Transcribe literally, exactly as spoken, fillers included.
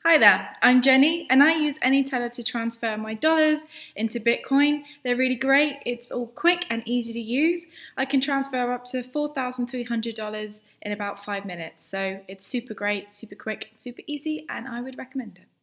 Hi there, I'm Jenny and I use Neteller to transfer my dollars into Bitcoin. They're really great, it's all quick and easy to use. I can transfer up to four thousand three hundred dollars in about five minutes, so it's super great, super quick, super easy, and I would recommend it.